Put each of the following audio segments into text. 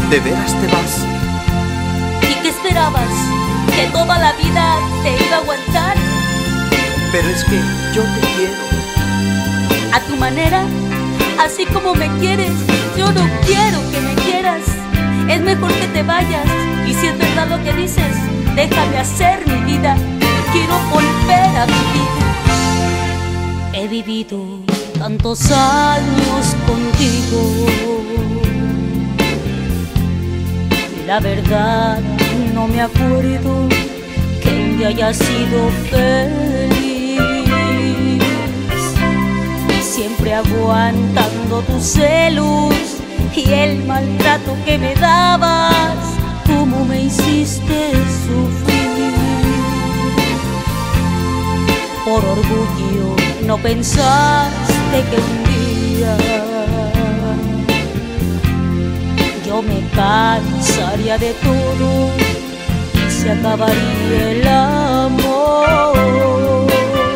¿De veras te vas? ¿Y qué esperabas? ¿Que toda la vida te iba a aguantar? Pero es que yo te quiero. A tu manera, así como me quieres, yo no quiero que me quieras. Es mejor que te vayas, y si es verdad lo que dices, déjame hacer mi vida. Quiero volver a vivir. He vivido tantos años contigo, la verdad no me acuerdo que un día haya sido feliz. Siempre aguantando tus celos y el maltrato que me dabas, cómo me hiciste sufrir. Por orgullo no pensaste que un día yo me cansaría de todo y se acabaría el amor.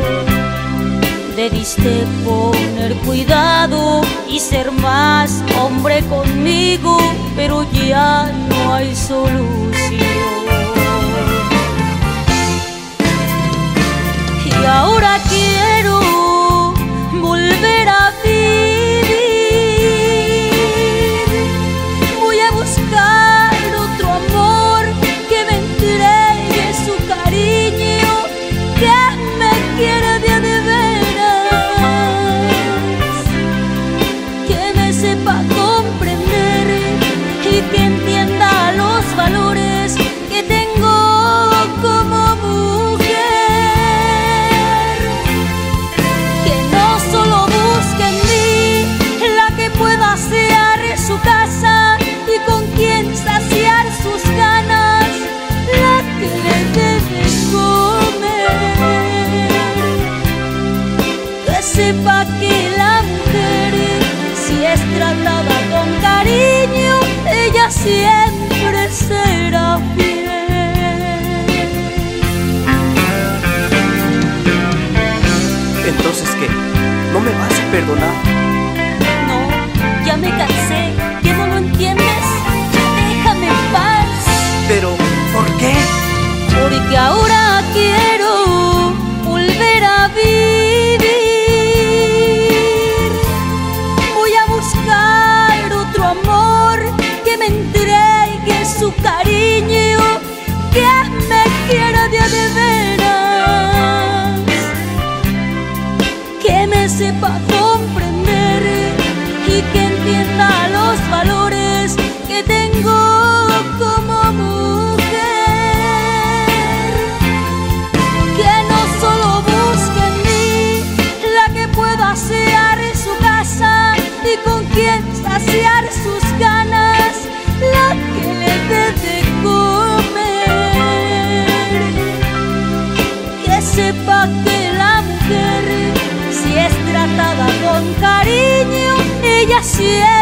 Debiste poner cuidado y ser más hombre conmigo, pero ya no hay solución. Y ahora quiero volver a vivir. Voy a buscar otro amor que me entregue su cariño, que me quiera de a de veras, que me sepa comprender y que entienda los valores que tengo como mujer. Que no solo busque en mí la que pueda asear su casa y con quien saciar sus ganas, la que le dé de comer. Que sepa que la mujer, si es tratada con cariño, ella siempre será fiel. Entonces, ¿qué? ¿No me vas a perdonar? No, ya me cansé. ¿Que no lo entiendes? Déjame en paz. Pero, ¿por qué? Porque ahora quiero volver a vivir. Voy a buscar otro amor que me entregue su cariño, que me quiera de a de veras, que me sepa comprender y que entienda los valores que tengo como mujer. Que no solo busque en mí la que pueda asear su casa y con quien saciar sus ganas, la que le dé de comer. Que sepa que la mujer, si es tratada con cariño, ella siempre